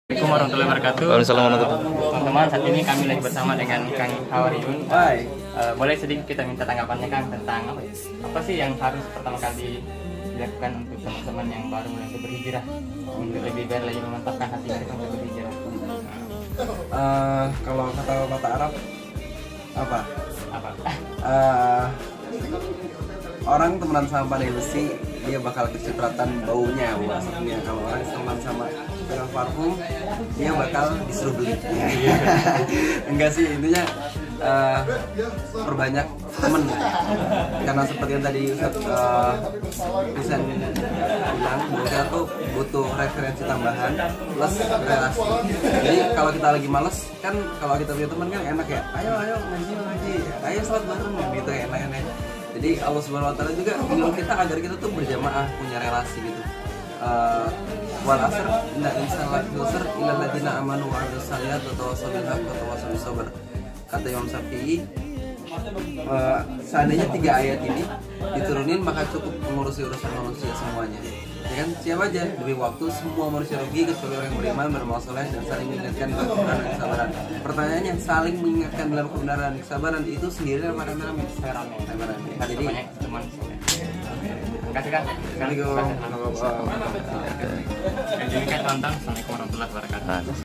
Assalamualaikum warahmatullahi wabarakatuh. Teman-teman, saat ini kami lagi bersama dengan Kang Hawariun. Boleh sedikit kita minta tanggapannya Kang tentang apa sih yang harus pertama kali dilakukan untuk teman-teman yang baru mulai berhijrah untuk lebih biar lagi memantapkan hati mereka untuk berhijrah. Kalau kata Arab apa? Orang temenan sama pandai besi, dia bakal kecipratan baunya. Maksudnya kalau orang teman sama dengan parfum, dia bakal disuruh beli. Enggak sih, intinya perbanyak temen. Karena seperti yang tadi Ustaz bilang, bahwa kita tuh butuh referensi tambahan plus relasi. Jadi kalau kita lagi males, kan kalau kita punya teman kan enak ya. Ayo ngaji, ayo sholat bareng gitu, enak-enak. Jadi Allah Subhanahu Wa Taala juga menyuruh kita agar kita tuh berjamaah, punya relasi gitu. Wal asr inna insana lafi khusr illa alladziina amanu wa 'amilus shalihati wa tawassaw bil haqqi wa tawassaw bis sabr. Kata Imam Syafi'i, seandainya 3 ayat ini diturunin maka cukup mengurusi urusan manusia semuanya. Ya kan, siapa aja demi waktu semua manusia rugi kecuali orang yang beriman, beramal saleh dan saling mengingatkan dalam kebenaran dan kesabaran. Pertanyaannya, saling mengingatkan dalam kebenaran dan kesabaran itu sendiri apa rame-rame? Rame-rame. Jadi Teman. Terima kasih Kang. Assalamualaikum. Assalamualaikum warahmatullahi wabarakatuh.